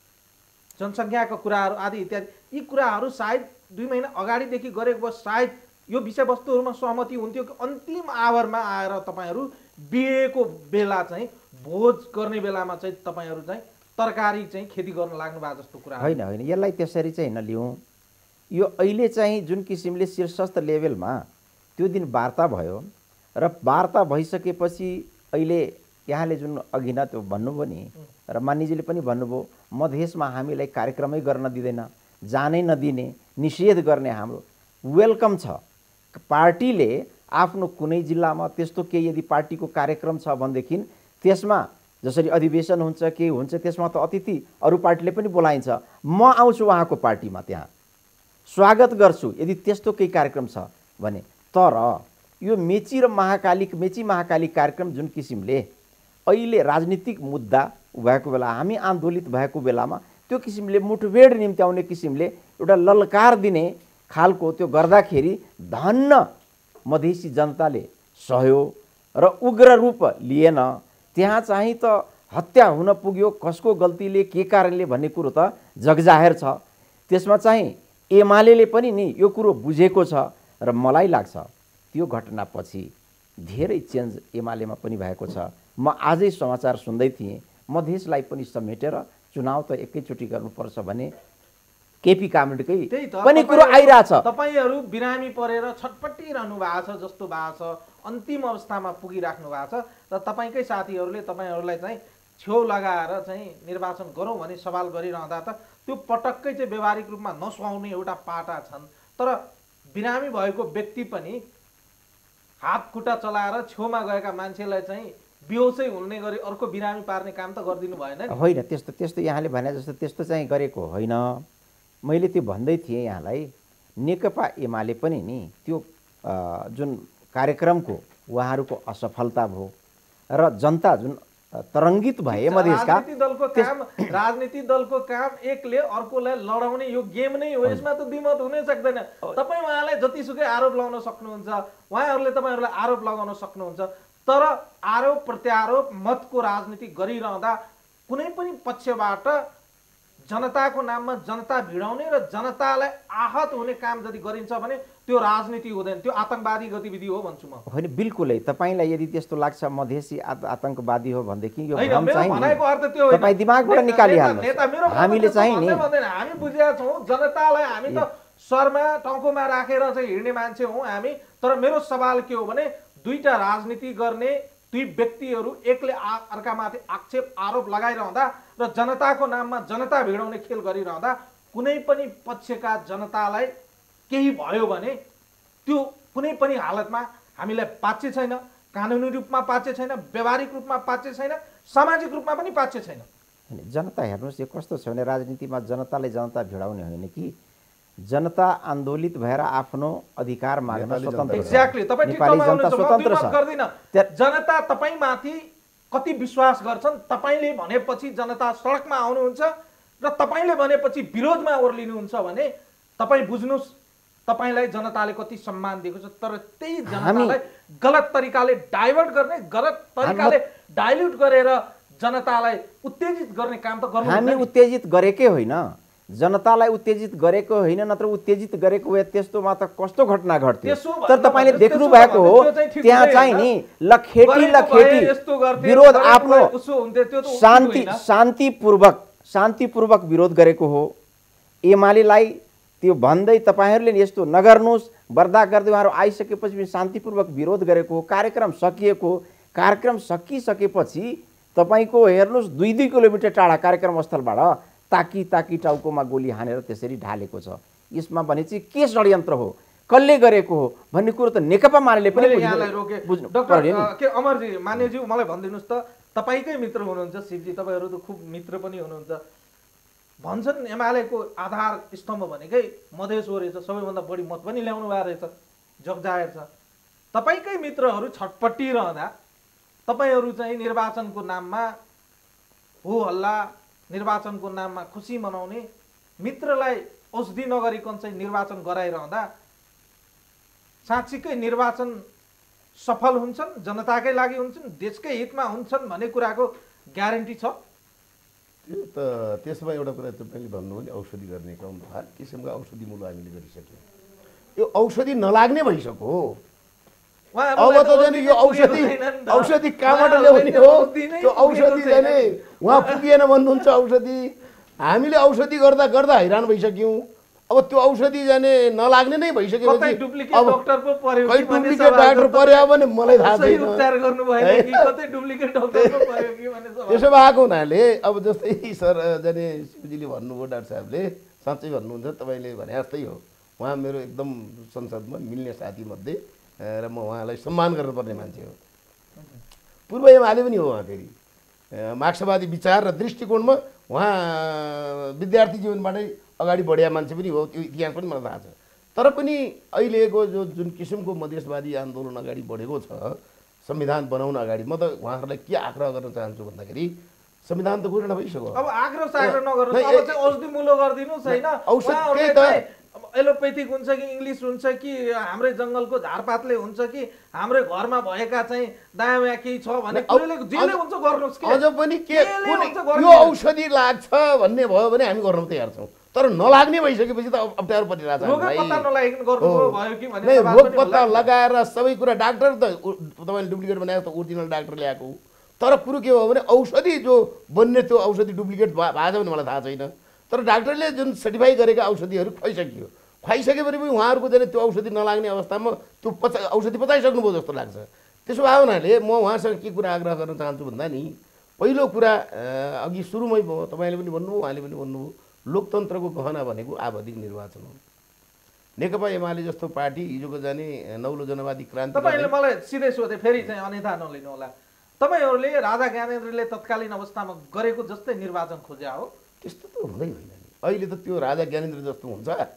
जनसङ्ख्याको कुराहरू आदि इत्यादि, यी कुराहरू सायद दुई महिना अगाडिदेखि गरेको भए सायद यो विषयवस्तुहरूमा सहमति हुन्थ्यो कि अन्तिम आवरमा आएर तपाईँहरू बिहेको बेला चाहिँ भोज गर्ने बेलामा चाहिँ तपाईँहरू चाहिँ तरकारी चाहिँ खेती गर्न लाग्नु भएको जस्तो कुरा होइन। होइन, यसलाई त्यसरी चाहिँ होइन लिउँ। यो अहिले चाहिँ जुन किसिमले शीर्षस्थ लेभलमा त्यो दिन वार्ता भयो र वार्ता भइसकेपछि अहिले यहाँले जुन अघि न त्यो भन्नुभयो नि र मानिजीले पनि भन्नुभयो, मधेसमा हामीलाई कार्यक्रमै गर्न दिँदैन, जानै नदिने, निषेध गर्ने हाम्रो वेलकम छ। पार्टीले आफ्नो कुनै जिल्लामा त्यस्तो केही यदि पार्टीको कार्यक्रम छ भनेदेखि त्यसमा जसरी अधिवेशन हुन्छ केही हुन्छ त्यसमा त अतिथि अरू पार्टीले पनि बोलाइन्छ, म आउँछु उहाँको पार्टीमा, त्यहाँ स्वागत गर्छु यदि त्यस्तो केही कार्यक्रम छ भने। तर यो मेची र महाकाली मेची महाकाली कार्यक्रम जुन किसिमले अहिले राजनीतिक मुद्दा भएको बेला हामी आन्दोलित भएको बेलामा त्यो किसिमले मुठभेड निम्त्याउने किसिमले एउटा ललकार दिने खालको त्यो गर्दाखेरि धन्न मधेसी जनताले सहयो र उग्र रूप लिएन। त्यहाँ चाहिँ त हत्या हुन पुग्यो, कसको गल्तीले के कारणले भन्ने कुरो त जगजाहेर छ। त्यसमा चाहिँ एमाले पनि नि यो कुरो बुझेको छ र मलाई लाग्छ त्यो घटनापछि धेरै चेन्ज एमालेमा पनि भएको छ। म आजै समाचार सुन्दै थिएँ, मधेसलाई पनि समेटेर चुनाव त एकैचोटि गर्नुपर्छ भने केपी कामरेडकै पनि कुरो आइरहेछ। तपाईँहरू बिरामी परेर छटपटिरहनु भएको छ जस्तो भएको छ, अन्तिम अवस्थामा पुगिराख्नु भएको छ र तपाईँकै साथीहरूले तपाईँहरूलाई चाहिँ छेउ लगाएर चाहिँ निर्वाचन गरौँ भने सवाल गरिरहँदा त त्यो पटक्कै चाहिँ व्यवहारिक रूपमा नसुहाउने एउटा पाटा छन्। तर बिरामी भएको व्यक्ति पनि हात खुट्टा चलाएर छेउमा गएका मान्छेलाई चाहिँ बेहोसै हुने गरी अर्को बिरामी पार्ने काम त गरिदिनु भएन? होइन, त्यस्तो त्यस्तो यहाँले भने जस्तो त्यस्तो चाहिँ गरेको होइन। मैले त्यो भन्दै थिएँ यहाँलाई, नेकपा एमाले पनि नि त्यो जुन कार्यक्रमको उहाँहरूको असफलता भयो र जनता जुन तरङ्गित भए मधेसका राजनीतिक दलको काम राजनीतिक दलको काम एकले अर्कोलाई लडाउने यो गेम नै हो, यसमा त द्विमत हुनै सक्दैन। तपाईँ उहाँलाई जतिसुकै आरोप लगाउन सक्नुहुन्छ, उहाँहरूले तपाईँहरूलाई आरोप लगाउन सक्नुहुन्छ, तर आरोप प्रत्यारोप मतको राजनीति गरिरहँदा कुनै पनि पक्षबाट जनताको नाममा जनता भिडाउने र जनतालाई आहत हुने काम यदि गरिन्छ भने त्यो राजनीति हुँदैन, त्यो आतंकवादी गतिविधि हो भन्छु म। होइन बिल्कुलै, तपाईँलाई यदि त्यस्तो लाग्छ मधेसी आतंकवादी हो भनेदेखि यो होइन, भ्रम मेरो चाहिँ भनाइको अर्थ त्यो होइन। तपाईँ दिमागबाट नेता- निकालिहाल्नुहोस्। नेता मेरो हामीले चाहिँ नि भन्दैन, हामी बुझेका छौँ जनतालाई हामी त शर्मा टाउकोमा राखेर चाहिँ हिँड्ने मान्छे हौँ हामी। तर मेरो सवाल के हो भने दुईटा राजनीति गर्ने दुई व्यक्तिहरू एकले अर्कामाथि आक्षेप आरोप लगाइरहँदा र जनताको नाममा जनता भिडाउने खेल गरिरहँदा कुनै पनि पक्षका जनतालाई केही भयो भने त्यो कुनै पनि हालतमा हामीलाई पाच्य छैन, कानुनी रूपमा पाच्य छैन, व्यवहारिक रूपमा पाच्य छैन, सामाजिक रूपमा पनि पाच्य छैन। जनता हेर्नुहोस् यो कस्तो छ भने राजनीतिमा जनताले जनता भिडाउने होइन कि जनता आन्दोलित भएर आफ्नो अधिकार माग्न स्वतन्त्र छ। एक्ज्याक्टली, तपाईँ ठिक नेपाली जनता ठाउँमा हुनुहुन्छ, म स्वतन्त्र दुई मत छ। गर्दिनँ। जनता तपाईँमाथि कति विश्वास गर्छन्, तपाईँले भनेपछि जनता सडकमा आउनुहुन्छ र तपाईँले भनेपछि विरोधमा ओर्लिनुहुन्छ भने तपाईँ बुझ्नुहोस् तपाईँलाई जनताले कति सम्मान दिएको छ। तर त्यही जनतालाई गलत तरिकाले डाइभर्ट गर्ने, गलत तरिकाले डाइल्युट गरेर जनतालाई उत्तेजित गर्ने काम त गर्नु। हामी उत्तेजित गरेकै होइन, जनतालाई उत्तेजित गरेको होइन, नत्र उत्तेजित गरेको भए त्यस्तोमा त कस्तो घटना घट्थ्यो। तर तपाईँले देख्नु भएको हो त्यहाँ चाहिँ नि लखेटी लखेटी विरोध आफ्नो शान्ति शान्तिपूर्वक शान्तिपूर्वक विरोध गरेको हो। एमालेलाई त्यो भन्दै तपाईँहरूले यस्तो नगर्नुहोस् बर्दाश्त गर्दै उहाँहरू आइसकेपछि पनि शान्तिपूर्वक विरोध गरेको हो। कार्यक्रम सकिएको, कार्यक्रम सकिसकेपछि तपाईँको हेर्नुहोस् दुई दुई किलोमिटर टाढा कार्यक्रम स्थलबाट ताकी ताकी टाउकोमा गोली हानेर त्यसरी ढालेको छ। यसमा भने चाहिँ के षड्यन्त्र हो, कसले गरेको हो भन्ने कुरो त नेकपा माले पनि यहाँलाई रोके। डाक्टर के अमरजी मान्यज्यू मलाई भनिदिनुहोस् त, तपाईँकै मित्र हुनुहुन्छ शिवजी, तपाईँहरू त खुब मित्र पनि हुनुहुन्छ। भन्छन् एमालेको आधार स्तम्भ भनेकै मधेस हो रहेछ, सबैभन्दा बढी मत पनि ल्याउनु भएको रहेछ, जगजाहेर छ। तपाईँकै मित्रहरू छटपट्टिरहँदा तपाईँहरू चाहिँ निर्वाचनको नाममा हो हल्ला, निर्वाचनको नाममा खुसी मनाउने, मित्रलाई औषधि नगरिकन चाहिँ निर्वाचन गराइरहँदा साँच्चीकै निर्वाचन सफल हुन्छन्, जनताकै लागि हुन्छन्, देशकै हितमा हुन्छन् भन्ने कुराको ग्यारेन्टी छ? त्यो त त्यसमा एउटा कुरा तपाईँले भन्नुभयो नि औषधि गर्ने काम, हर किसिमको औषधि मूल हामीले गरिसक्यौँ। यो औषधि नलाग्ने भइसक्यो। अब त जाने यो औषधि औषधि कहाँबाट ल्याउने हो? त्यो औषधि जाने उहाँ पुगेन भन्नुहुन्छ औषधि। हामीले औषधि गर्दा गर्दा हैरान भइसक्यौँ। अब त्यो औषधि जाने नलाग्ने नै भइसकेपछि अब खै डुप्लिकेट डाक्टर पर्यो भने मलाई थाहा छैन। त्यसो भएको हुनाले अब जस्तै सर जाने शिवजीले भन्नुभयो, डाक्टर साहबले साँच्चै भन्नुहुन्छ, तपाईँले भने जस्तै हो। उहाँ मेरो एकदम संसदमा मिल्ने साथीमध्ये र म उहाँलाई सम्मान गर्नुपर्ने मान्छे हो। पूर्व एमाले पनि हो उहाँ, फेरि मार्क्सवादी विचार र दृष्टिकोणमा उहाँ विद्यार्थी जीवनबाटै अगाडि बढेका मान्छे पनि हो, त्यो इतिहास पनि मलाई थाहा छ। तर पनि अहिलेको जो जुन किसिमको मधेसवादी आन्दोलन अगाडि बढेको छ, संविधान बनाउन अगाडि, म त उहाँहरूलाई के आग्रह गर्न चाहन्छु भन्दाखेरि संविधान त घोषणा भइसक्यो। अब आग्रह साग्रह नगर्नुहोस्, अब चाहिँ औषधि मूल्य गरिदिनुहोस् हैन। औषधि त एलोपेथिक हुन्छ कि इङ्ग्लिस हुन्छ कि हाम्रै जङ्गलको झारपातले हुन्छ कि हाम्रै घरमा भएका चाहिँ दायाँ बायाँ केही छ भने जेले हुन्छ गर्नुहोस्। अझ पनि के यो औषधि लाग्छ भन्ने भयो भने हामी गर्न तयार छौँ। तर नलाग्ने भइसकेपछि त अप्ठ्यारो परिरहेछ। रोग पत्ता लगाएर सबै कुरा डाक्टर त तपाईँले डुप्लिकेट बनाएको त ओरिजिनल डाक्टर ल्याएको हो। तर कुरो के हो भने औषधि जो बन्ने त्यो औषधि डुप्लिकेट भएको छ भने मलाई थाहा छैन। तर डाक्टरले जुन सर्टिफाई गरेका औषधिहरू खुवाइसकियो, खुवाइसकेपछि पनि उहाँहरूको चाहिँ त्यो औषधि नलाग्ने अवस्थामा त्यो पचा औषधि पचाइसक्नुभयो जस्तो लाग्छ। त्यसो भए हुनाले म उहाँसँग के कुरा आग्रह गर्न चाहन्छु भन्दा नि, पहिलो कुरा अघि सुरुमै भयो, तपाईँले पनि भन्नुभयो उहाँले पनि भन्नुभयो, लोकतन्त्रको गहना भनेको आवधिक निर्वाचन हो। नेकपा एमाले जस्तो पार्टी हिजोको जाने नौलो जनवादी क्रान्ति। तपाईँले मलाई सिधै सोधे, फेरि चाहिँ अन्यथा नलिनु होला, तपाईँहरूले राजा ज्ञानेन्द्रले तत्कालीन अवस्थामा गरेको जस्तै निर्वाचन खोज्या हो? त्यस्तो त हुँदै होइन नि। अहिले त त्यो राजा ज्ञानेन्द्र जस्तो हुन्छ,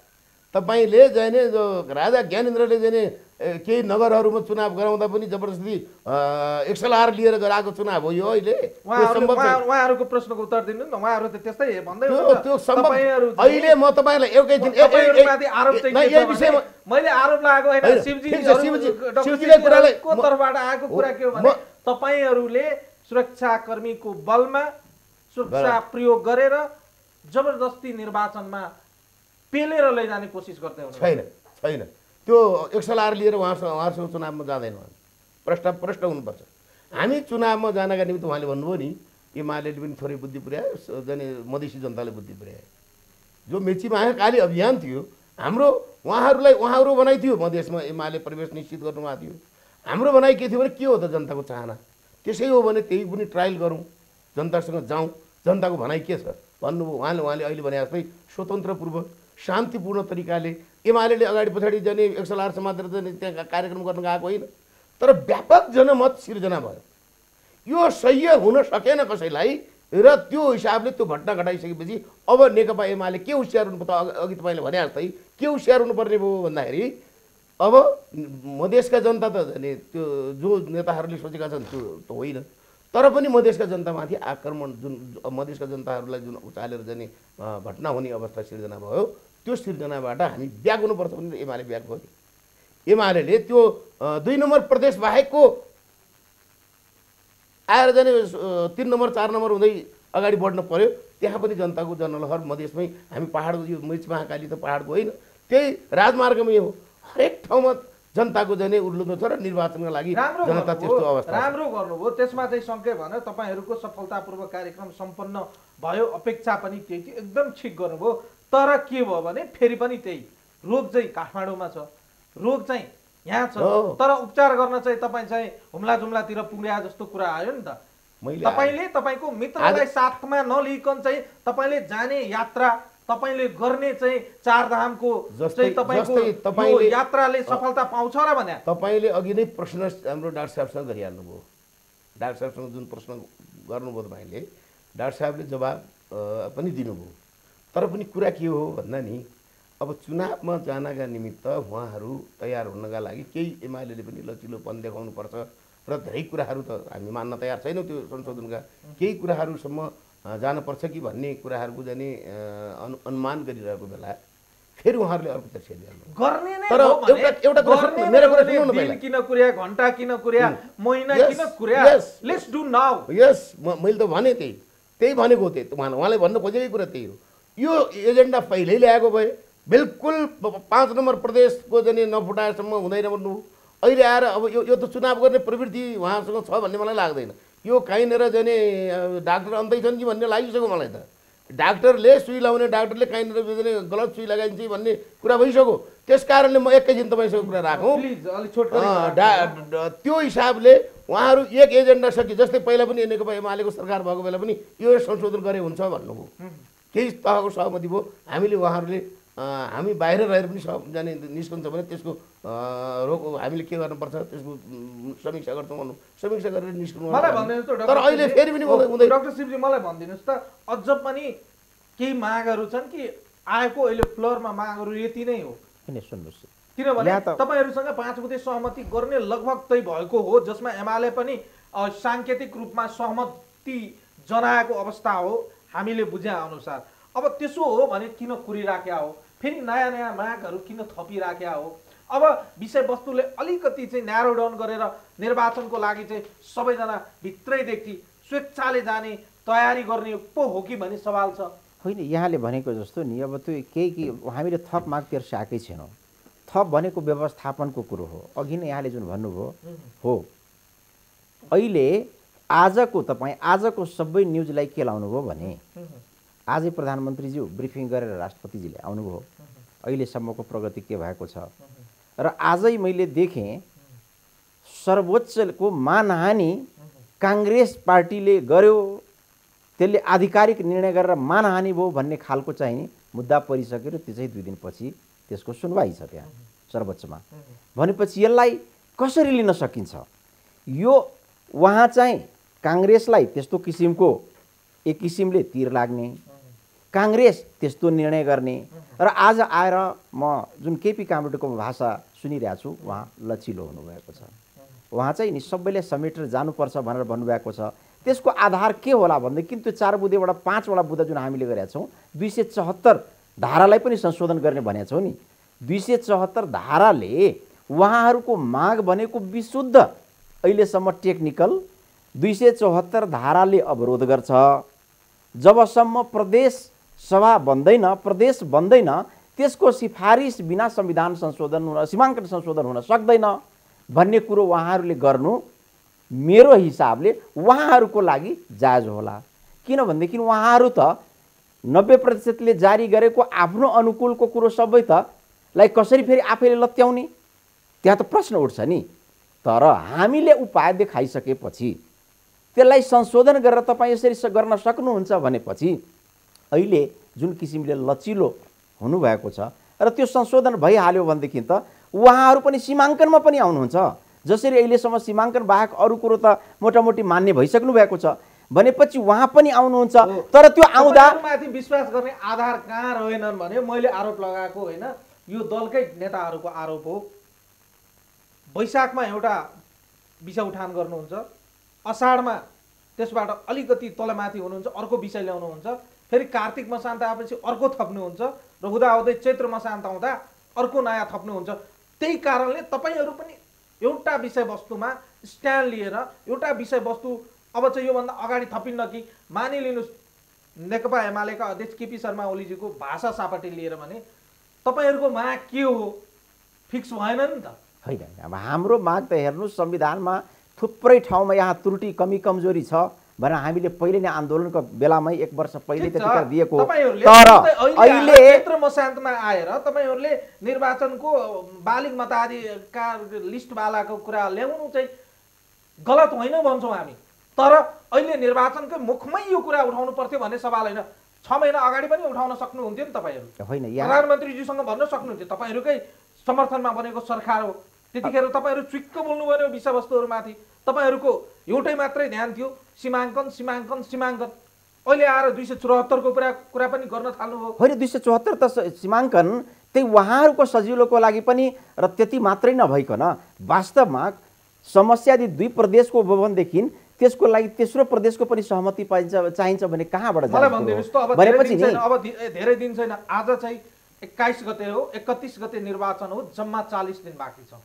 तपाईँले जाने जो राजा ज्ञानेन्द्रले जाने केही नगरहरूमा चुनाव गराउँदा पनि जबरजस्ती एक्सएलआर लिएर गराएको चुनाव हो यो अहिले। उहाँहरूको प्रश्नको उत्तर दिनु न, उहाँहरू त त्यस्तै भन्दै त्यो सम्भव। अहिले म तपाईँलाई एउटै दिन यही विषयमा मैले आरोप लागेको होइन, शिवजीले कुरालाई को तर्फबाट आएको कुरा के हो भने तपाईँहरूले सुरक्षाकर्मीको बलमा सुरक्षा प्रयोग गरेर जबरजस्ती निर्वाचनमा पेलेर लैजाने कोसिस गर्दै हुनुहुन्छ। छैन छैन, त्यो एक्सएलआर लिएर उहाँसँग उहाँसँग चुनावमा जाँदैन, प्रष्ट प्रष्ट हुनुपर्छ। हामी चुनावमा जानका निमित्त उहाँले भन्नुभयो नि एमाले पनि थोरै बुद्धि पुर्यायो, जाने मधेसी जनताले बुद्धि पुर्यायो। जो मेची महाकाली अभियान थियो हाम्रो, उहाँहरूलाई उहाँहरू भनाइ थियो मधेसमा एमाले प्रवेश निश्चित गर्नुभएको थियो। हाम्रो भनाइ के थियो भने के हो त जनताको चाहना, त्यसै हो भने त्यही पनि ट्रायल गरौँ, जनतासँग जाउँ, जनताको भनाइ के छ भन्नुभयो उहाँले। उहाँले अहिले भने जस्तै स्वतन्त्रपूर्व शान्तिपूर्ण तरिकाले एमाले अगाडि पछाडि जाने एक्सएलआर समातेर जाने त्यहाँ कार्यक्रम गर्न गएको होइन, तर व्यापक जनमत सिर्जना भयो। यो सह्य हुन सकेन कसैलाई र त्यो हिसाबले त्यो घटना घटाइसकेपछि अब नेकपा एमाले के होसियार हुनु पर्छ, अघि तपाईँले भने जस्तै के होसियार हुनुपर्ने भयो भन्दाखेरि अब मधेसका जनता त जाने त्यो जो नेताहरूले सोचेका छन् त्यो त होइन, तर पनि मधेसका जनतामाथि आक्रमण जुन मधेसका जनताहरूलाई जुन उचालेर जाने घटना हुने अवस्था सिर्जना भयो, त्यो सिर्जनाबाट हामी ब्याक हुनुपर्छ भने एमाले ब्याक भयो। एमाले त्यो दुई नम्बर प्रदेश बाहेकको आएर जाने तिन नम्बर चार नम्बर हुँदै अगाडि बढ्नु पर्यो। त्यहाँ पनि जनताको जनलहर मधेसमै, हामी पहाडको यो मृच महाकाली त पहाडको होइन, त्यही राजमार्गमै हो, हरेक ठाउँमा जनताको जाने उर्लुदो छ र निर्वाचनका लागि जनता त्यस्तो अवस्था। राम्रो गर्नुभयो, त्यसमा चाहिँ सङ्केत भने तपाईँहरूको सफलतापूर्वक कार्यक्रम सम्पन्न भयो, अपेक्षा पनि त्यही थियो, एकदम ठिक गर्नुभयो। तर के भयो भने फेरि पनि त्यही रोग चाहिँ काठमाडौँमा छ, रोग चाहिँ यहाँ छ, तर उपचार गर्न चाहिँ तपाईँ चाहिँ हुम्ला जुम्लातिर पुग्या जस्तो कुरा आयो नि त। तपाईँले तपाईँको मित्रलाई साथमा नलिकन चाहिँ तपाईँले जाने यात्रा, तपाईँले गर्ने चाहिँ चारधामको चाहिँ तपाईँको यात्राले सफलता पाउँछ र भने तपाईँले अघि नै प्रश्न हाम्रो डाक्टर साहबसँग गरिहाल्नुभयो। डाक्टर साहबसँग जुन प्रश्न गर्नुभयो तपाईँले, डाक्टर साहबले जवाब पनि दिनुभयो। तर पनि कुरा के हो भन्दा नि अब चुनावमा जानका निमित्त उहाँहरू तयार हुनका लागि केही एमाले पनि लचिलोपन देखाउनुपर्छ र धेरै कुराहरू त हामी मान्न तयार छैनौँ, त्यो संशोधनका केही कुराहरूसम्म जानुपर्छ कि भन्ने कुराहरूको जाने अनु अनुमान गरिरहेको बेला फेरि उहाँहरूले अर्को तर्फ गर्ने नै तर एउटा एउटा मेरो कुरा सुन्नु न पहिला, किन कुर्या घण्टा किन कुर्या महिना किन कुर्या, लेट्स डु नाउ। यस मैले त भने त्यही त्यही भनेको त्यही उहाँले उहाँले भन्नु खोजेकै कुरा त्यही हो। यो एजेन्डा पहिल्यै ल्याएको भए बिल्कुल पाँच नम्बर प्रदेशको जाने नफुटाएसम्म हुँदैन भन्नु। अहिले आएर अब यो यो त चुनाव गर्ने प्रवृत्ति उहाँसँग छ भन्ने मलाई लाग्दैन। यो कहीँनिर जाने डाक्टर अन्तै छन् कि भन्ने लागिसक्यो मलाई त। डाक्टरले सुई लाउने डाक्टरले कहीँनिर जाने गलत सुई लगाइन्छ भन्ने कुरा भइसक्यो। त्यस कारणले म एकैछिन तपाईँसँग कुरा राखौँ, त्यो हिसाबले उहाँहरू एक एजेन्डा सके जस्तै पहिला पनि नेकपा एमालेको सरकार भएको बेला पनि यो संशोधन गरे हुन्छ भन्नुभयो, केही तहको सहमति भयो। हामीले उहाँहरूले हामी बाहिर रहेर पनि सब जाने निस्कन्छ भने त्यसको रोक हामीले के गर्नुपर्छ त्यसको समीक्षा गर्छौँ भन्नु, समीक्षा गरेर निस्कनु। मलाई भनिदिनुहोस् त तर अहिले फेरि पनि हुँदै डाक्टर शिवजी मलाई भनिदिनुहोस् त, अझ पनि केही मागहरू छन् कि आएको अहिले फ्लोरमा मागहरू यति नै हो? सुन्नुहोस्, किनभने तपाईँहरूसँग पाँच बुँदे सहमति गर्ने लगभग त्यही भएको हो, जसमा एमाले पनि साङ्केतिक रूपमा सहमति जनाएको अवस्था हो हामीले बुझे अनुसार। अब त्यसो हो भने किन कुरिराख्या हो, फेरि नयाँ नयाँ मागहरू किन थपिराख्या हो? अब विषयवस्तुले अलिकति चाहिँ न्यारो डाउन गरेर निर्वाचनको लागि चाहिँ सबैजना भित्रैदेखि स्वेच्छाले जाने तयारी गर्ने पो हो कि भन्ने सवाल छ। होइन, यहाँले भनेको जस्तो नि अब त्यो केही कि हामीले थप माग तेर्साएकै छैनौँ। थप भनेको व्यवस्थापनको कुरो हो। अघि नै यहाँले जुन भन्नुभयो हो, अहिले आजको तपाईँ आजको सबै न्युजलाई के लाउनुभयो भने आजै प्रधानमन्त्रीज्यू ब्रिफिङ गरेर राष्ट्रपतिजीले आउनुभयो, अहिलेसम्मको प्रगति के भएको छ। र आजै मैले देखेँ सर्वोच्चको मानहानि काङ्ग्रेस पार्टीले गर्यो, त्यसले आधिकारिक निर्णय गरेर मानहानि भयो भन्ने खालको चाहिँ मुद्दा परिसक्यो र त्यसै दुई दिनपछि त्यसको सुनवाई छ त्यहाँ सर्वोच्चमा। भनेपछि यसलाई कसरी लिन सकिन्छ? यो उहाँ चाहिँ काङ्ग्रेसलाई त्यस्तो किसिमको एक किसिमले तीर लाग्ने, काङ्ग्रेस त्यस्तो निर्णय गर्ने। र आज आएर म जुन केपी कामरेडको भाषा सुनिरहेको छु, उहाँ लचिलो हुनुभएको छ। उहाँ चाहिँ नि सबैले समेटेर जानुपर्छ भनेर भन्नुभएको छ। त्यसको आधार के होला भनेदेखि त्यो चार बुँदेबाट पाँचवटा बुँदा जुन हामीले गरेका छौँ, दुई सय चौहत्तर धारालाई पनि संशोधन गर्ने भनेका छौँ नि। दुई सय चौहत्तर धाराले उहाँहरूको माग भनेको विशुद्ध अहिलेसम्म टेक्निकल दुई सय चौहत्तर धाराले अवरोध गर्छ। जबसम्म प्रदेश सभा बन्दैन, प्रदेश बन्दैन, त्यसको सिफारिस बिना संविधान संशोधन हुन, सीमाङ्कन संशोधन हुन सक्दैन भन्ने कुरो उहाँहरूले गर्नु मेरो हिसाबले उहाँहरूको लागि जायज होला। किनभनेदेखि उहाँहरू त नब्बे प्रतिशतले जारी गरेको आफ्नो अनुकूलको कुरो सबै त लाई कसरी फेरि आफैले लत्याउने, त्यहाँ त प्रश्न उठ्छ नि। तर हामीले उपाय देखाइसकेपछि त्यसलाई संशोधन गरेर तपाईँ यसरी गर्न सक्नुहुन्छ भनेपछि अहिले जुन किसिमले लचिलो हुनुभएको छ र त्यो संशोधन भइहाल्यो भनेदेखि त उहाँहरू पनि सीमाङ्कनमा पनि आउनुहुन्छ। जसरी अहिलेसम्म सीमाङ्कन बाहेक अरू कुरो त मोटामोटी मान्ने भइसक्नु भएको छ भनेपछि उहाँ पनि आउनुहुन्छ। तर त्यो आउँदा माथि विश्वास गर्ने आधार कहाँ रहेनन् भने मैले आरोप लगाएको होइन, यो दलकै नेताहरूको आरोप हो। वैशाखमा एउटा विषय उठान गर्नुहुन्छ, असाढमा त्यसबाट अलिकति तलमाथि हुनुहुन्छ, अर्को विषय ल्याउनुहुन्छ, फेरि कार्तिक मसान्त आएपछि अर्को थप्नुहुन्छ र हुँदाहुँदै चैत्र मसान्त आउँदा अर्को नयाँ थप्नुहुन्छ। त्यही कारणले तपाईँहरू पनि एउटा विषयवस्तुमा स्ट्यान्ड लिएर एउटा विषयवस्तु अब चाहिँ योभन्दा अगाडि थपिन्न कि मानिलिनुहोस् नेकपा एमालेका अध्यक्ष केपी शर्मा ओलीजीको भाषा सापटी लिएर भने तपाईँहरूको माग के हो फिक्स भएन नि त। होइन, अब हाम्रो माग त हेर्नुहोस्, संविधानमा थुप्रै ठाउँमा यहाँ त्रुटि कमी कमजोरी छ भनेर हामीले पहिले नै आन्दोलनको बेलामै एक वर्ष पहिले त्यतिखेर दिएको। तर अहिले क्षेत्र मसान्तमा आएर तपाईँहरूले निर्वाचनको बालिग मताधिकार लिस्टवालाको कुरा ल्याउनु चाहिँ गलत होइन भन्छौँ हामी। तर अहिले निर्वाचनकै मुखमै यो कुरा उठाउनु पर्थ्यो भन्ने सवाल होइन। छ महिना अगाडि पनि उठाउन सक्नुहुन्थ्यो नि तपाईँहरू, होइन प्रधानमन्त्रीजीसँग भन्न सक्नुहुन्थ्यो तपाईँहरूकै समर्थनमा बनेको सरकार हो। त्यतिखेर तपाईँहरू चुक्क बोल्नु पर्यो विषयवस्तुहरूमाथि। तपाईँहरूको एउटै मात्रै ध्यान थियो सीमाङ्कन सीमाङ्कन सीमाङ्कन। अहिले आएर दुई सय चौहत्तरको कुरा कुरा पनि गर्न थाल्नुभयो। होइन, दुई सय चौहत्तर त सीमाङ्कन त्यही उहाँहरूको सजिलोको लागि पनि र त्यति मात्रै नभइकन वास्तवमा समस्या यदि दुई प्रदेशको हो भनेदेखि त्यसको लागि तेस्रो प्रदेशको पनि सहमति पाइन्छ चाहिन्छ भने कहाँबाट मलाई भनिदिनुहोस् त। अब भनेपछि नि अब धेरै दिन छैन, आज चाहिँ एक्काइस गते हो, एकतिस गते निर्वाचन हो, जम्मा चालिस दिन बाँकी छ।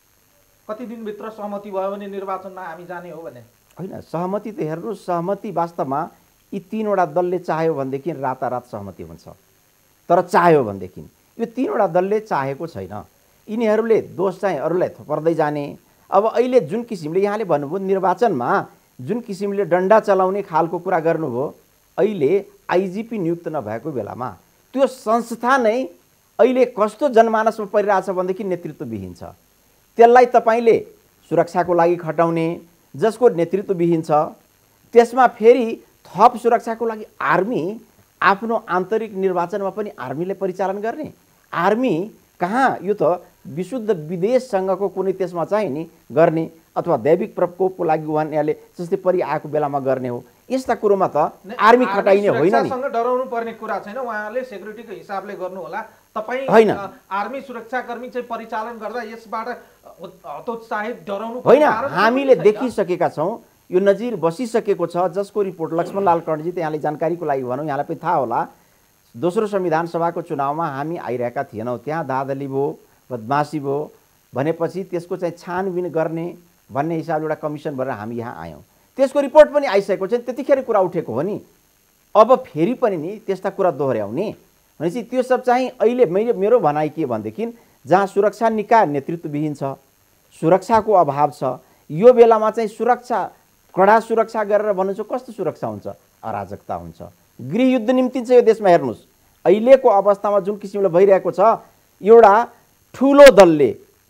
कति दिनभित्र सहमति भयो भने निर्वाचनमा हामी जाने हो भने? होइन, सहमति त हेर्नुहोस्, सहमति वास्तवमा यी तीनवटा दलले चाह्यो भनेदेखि रातारात सहमति हुन्छ। तर चाह्यो भनेदेखि यो तीनवटा दलले चाहेको छैन, यिनीहरूले दोष चाहिँ अरूलाई थोपर्दै जाने। अब अहिले जुन किसिमले यहाँले भन्नुभयो निर्वाचनमा जुन किसिमले डन्डा चलाउने खालको कुरा गर्नुभयो, अहिले आइजिपी नियुक्त नभएको बेलामा त्यो संस्था नै अहिले कस्तो जनमानसमा परिरहेछ भनेदेखि नेतृत्वविहीन छ। त्यसलाई तपाईँले सुरक्षाको लागि खटाउने जसको नेतृत्वविहीन छ, त्यसमा फेरि थप सुरक्षाको लागि आर्मी, आफ्नो आन्तरिक निर्वाचनमा पनि आर्मीले परिचालन गर्ने। आर्मी कहाँ, यो त विशुद्ध विदेशसँगको कुनै त्यसमा चाहिँ नि गर्ने अथवा दैविक प्रकोपको लागि उहाँले जस्तै परिआएको बेलामा गर्ने हो। यस्ता कुरोमा त आर्मी खटाइने होइन नि। डराउनु पर्ने कुरा छैन, उहाँहरूले सेक्युरिटीको हिसाबले गर्नु होला। तपाईँ होइन, आर्मी सुरक्षाकर्मी चाहिँ परिचालन गर्दा यसबाट हतोत्साहित डराउनु होइन। हामीले देखिसकेका छौँ, यो नजिर बसिसकेको छ, जसको रिपोर्ट लक्ष्मणलाल कर्णजी त यहाँले जानकारीको लागि भनौँ, यहाँलाई पनि थाहा होला, दोस्रो संविधान सभाको चुनावमा हामी आइरहेका थिएनौँ, त्यहाँ दादली भयो, बदमासी भयो भनेपछि त्यसको चाहिँ छानबिन गर्ने भन्ने हिसाबले एउटा कमिसन भएर हामी यहाँ आयौँ। त्यसको रिपोर्ट पनि आइसकेको छ, त्यतिखेर कुरा उठेको हो नि। अब फेरि पनि नि त्यस्ता कुरा दोहोऱ्याउने भनेपछि त्यो सब चाहिँ अहिले मैले मेरो भनाइ के भनेदेखि जहाँ सुरक्षा निकाय नेतृत्वविहीन छ, सुरक्षाको अभाव छ, यो बेलामा चाहिँ सुरक्षा कडा सुरक्षा गरेर भन्नुहुन्छ कस्तो सुरक्षा हुन्छ? अराजकता हुन्छ, गृहयुद्ध निम्तिन्छ यो देशमा। हेर्नुहोस् अहिलेको अवस्थामा जुन किसिमले भइरहेको छ, एउटा ठुलो दलले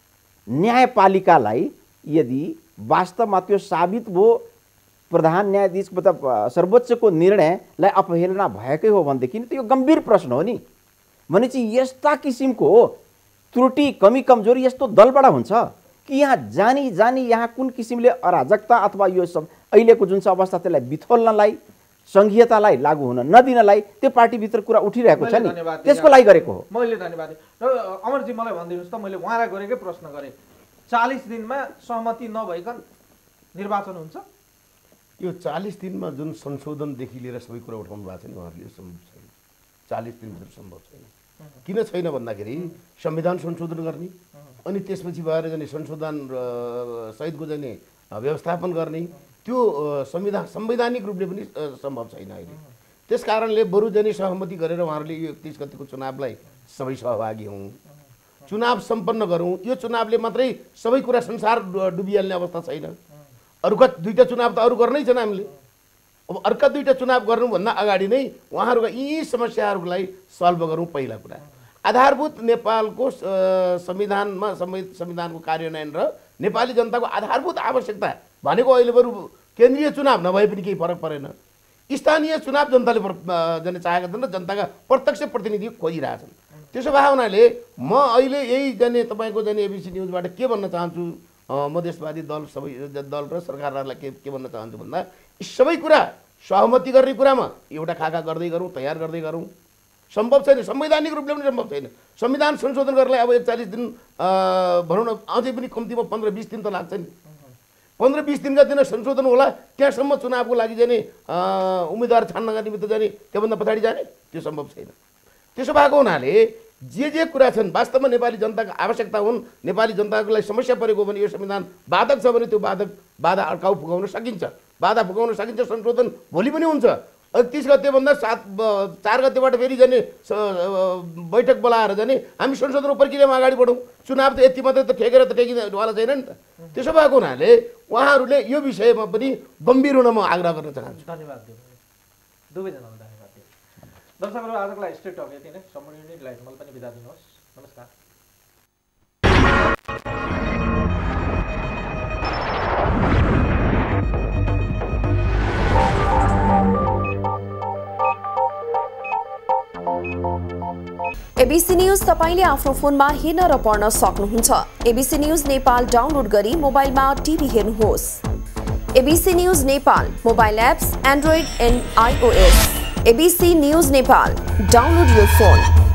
न्यायपालिकालाई यदि वास्तवमा त्यो साबित भयो प्रधान न्यायाधीश मतलब सर्वोच्चको निर्णयलाई अपहेलना भएकै हो भनेदेखि त यो गम्भीर प्रश्न हो नि। भनेपछि यस्ता किसिमको त्रुटि कमी कमजोरी यस्तो दलबाट हुन्छ कि यहाँ जानी जानी यहाँ कुन किसिमले अराजकता अथवा यो सब अहिलेको जुन छ अवस्था त्यसलाई बिथोल्नलाई सङ्घीयतालाई लागू हुन नदिनलाई त्यो पार्टीभित्र कुरा उठिरहेको छ नि, त्यसको लागि गरेको हो। मैले धन्यवाद र अमरजी मलाई भनिदिनुहोस् त, मैले उहाँलाई गरेकै प्रश्न गरेँ, चालिस दिनमा सहमति नभइकन निर्वाचन हुन्छ? यो चालिस दिनमा जुन संशोधनदेखि लिएर सबै कुरा उठाउनु भएको छ नि उहाँहरूले, सम्भव छैन। चालिस दिनभित्र सम्भव छैन। किन छैन भन्दाखेरि संविधान संशोधन गर्ने, अनि त्यसपछि भएर जाने संशोधन सहितको जाने व्यवस्थापन गर्ने, त्यो संविधान संवैधानिक रूपले पनि सम्भव छैन अहिले। त्यस कारणले बरु जाने सहमति गरेर उहाँहरूले यो एकतिस गतिको चुनावलाई सबै सहभागी हौँ, चुनाव सम्पन्न गरौँ। यो चुनावले मात्रै सबै कुरा संसार डुबिहाल्ने अवस्था छैन। अरूका दुईवटा चुनाव त अरू गर्नै छन् हामीले। अब अर्का दुईवटा चुनाव गर्नुभन्दा अगाडि नै उहाँहरूका यी समस्याहरूलाई सल्भ गरौँ। पहिला कुरा आधारभूत नेपालको संविधानमा संविधानको कार्यान्वयन र नेपाली जनताको आधारभूत आवश्यकता भनेको अहिले बरु केन्द्रीय चुनाव नभए पनि केही फरक परेन। स्थानीय चुनाव जनताले जाने चाहेका छन् र जनताका प्रत्यक्ष प्रतिनिधि खोजिरहेछन्। त्यसो भए हुनाले म अहिले यही जाने तपाईँको जाने एबिसी न्युजबाट के भन्न चाहन्छु, मधेसवादी दल सबै दल र सरकारहरूलाई के के भन्न चाहन्छु भन्दा यी सबै कुरा सहमति गर्ने कुरामा एउटा खाका गर्दै गरौँ, तयार गर्दै गरौँ। सम्भव छैन, संवैधानिक रूपले पनि सम्भव छैन। संविधान संशोधन गर्नलाई अब एकचालिस दिन भनौँ न, अझै पनि कम्तीमा पन्ध्र बिस दिन त लाग्छ नि। पन्ध्र बिस दिनका दिन संशोधन होला, त्यहाँसम्म चुनावको लागि जाने उम्मेदवार छान्नका निमित्त जाने त्योभन्दा पछाडि जाने, त्यो सम्भव छैन। त्यसो भएको हुनाले जे जे कुरा छन् वास्तवमा नेपाली जनताको आवश्यकता हुन्, नेपाली जनताको लागि समस्या परेको भने यो संविधान बाधक छ भने त्यो बाधक बाधा अड्काउ पुगाउन सकिन्छ, बाधा पुगाउन सकिन्छ। संशोधन भोलि पनि हुन्छ। एकतिस गतेभन्दा सात चार गतेबाट फेरि जाने बैठक बोलाएर जाने हामी संशोधनको प्रक्रियामा अगाडि बढौँ। चुनाव त यति मात्रै त ठेकेर त ठेकिवाला छैन नि त। त्यसो भएको हुनाले उहाँहरूले यो विषयमा पनि गम्भीर हुन म आग्रह गर्न चाहन्छु। धन्यवाद दुवैजनालाई धन्यवाद दिनु। दर्शकहरू आजको लागि स्ट्रेट टक यति नै। सम्पूर्ण युनिटलाई मलाई पनि बिदा दिनुहोस्। नमस्कार। एबीसी न्यूज तपाईले आफ्नो फोनमा हेर्न र पढ्न सक्नुहुन्छ। एबीसी न्यूज नेपाल डाउनलोड गरी मोबाइलमा टिभी हेर्नुहोस्। ABC news Nepal mobile apps android and iOS. ABC news Nepal download your phone.